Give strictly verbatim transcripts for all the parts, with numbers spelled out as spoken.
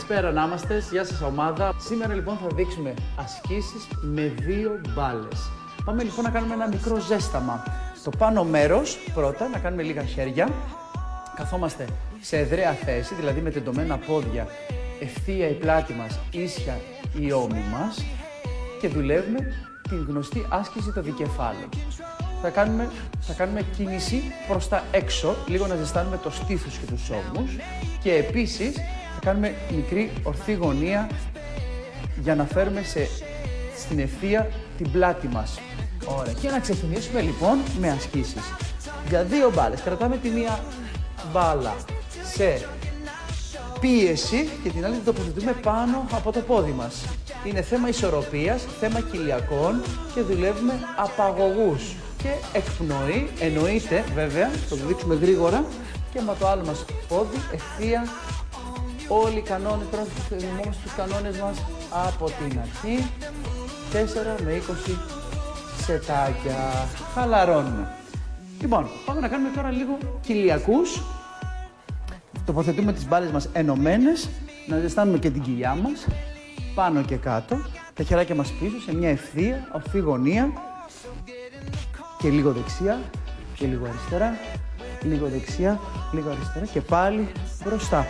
Καλησπέρα να είμαστε, γεια σας ομάδα. Σήμερα λοιπόν θα δείξουμε ασκήσεις με δύο μπάλες. Πάμε λοιπόν να κάνουμε ένα μικρό ζέσταμα. Στο πάνω μέρος, πρώτα, να κάνουμε λίγα χέρια. Καθόμαστε σε εδραία θέση, δηλαδή με τεντωμένα πόδια, ευθεία η πλάτη μας, ίσια η ώμη μας και δουλεύουμε την γνωστή άσκηση το δικεφάλαιο. Θα κάνουμε, θα κάνουμε κίνηση προς τα έξω, λίγο να ζεστάνουμε το στήθος και τους ώμους και επίσης θα κάνουμε μικρή ορθή γωνία για να φέρουμε σε, στην ευθεία την πλάτη μας. Ωραία. Και να ξεκινήσουμε λοιπόν με ασκήσεις. Για δύο μπάλες κρατάμε τη μία μπάλα σε πίεση και την άλλη την τοποθετούμε πάνω από το πόδι μας. Είναι θέμα ισορροπίας, θέμα κοιλιακών και δουλεύουμε απαγωγούς. Και εκπνοή, εννοείται βέβαια, θα το δείξουμε γρήγορα και με το άλλο μας πόδι, ευθεία, όλοι οι κανόνες, τώρα θα θυμόμαστε τους κανόνες μας από την αρχή, τέσσερα με είκοσι σετάκια, χαλαρώνουμε. Λοιπόν, πάμε να κάνουμε τώρα λίγο κοιλιακούς, τοποθετούμε τις μπάλες μας ενωμένες, να ζεστάνουμε και την κοιλιά μας, πάνω και κάτω, τα χεράκια μας πίσω σε μια ευθεία, ορθή γωνία, και λίγο δεξιά και λίγο αριστερά, λίγο δεξιά, λίγο αριστερά και πάλι μπροστά.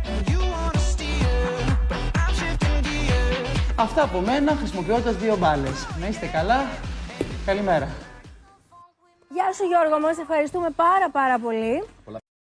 Αυτά από μένα χρησιμοποιώντας δύο μπάλες. Να είστε καλά. Καλημέρα. Γεια σου Γιώργο, μας ευχαριστούμε πάρα πάρα πολύ.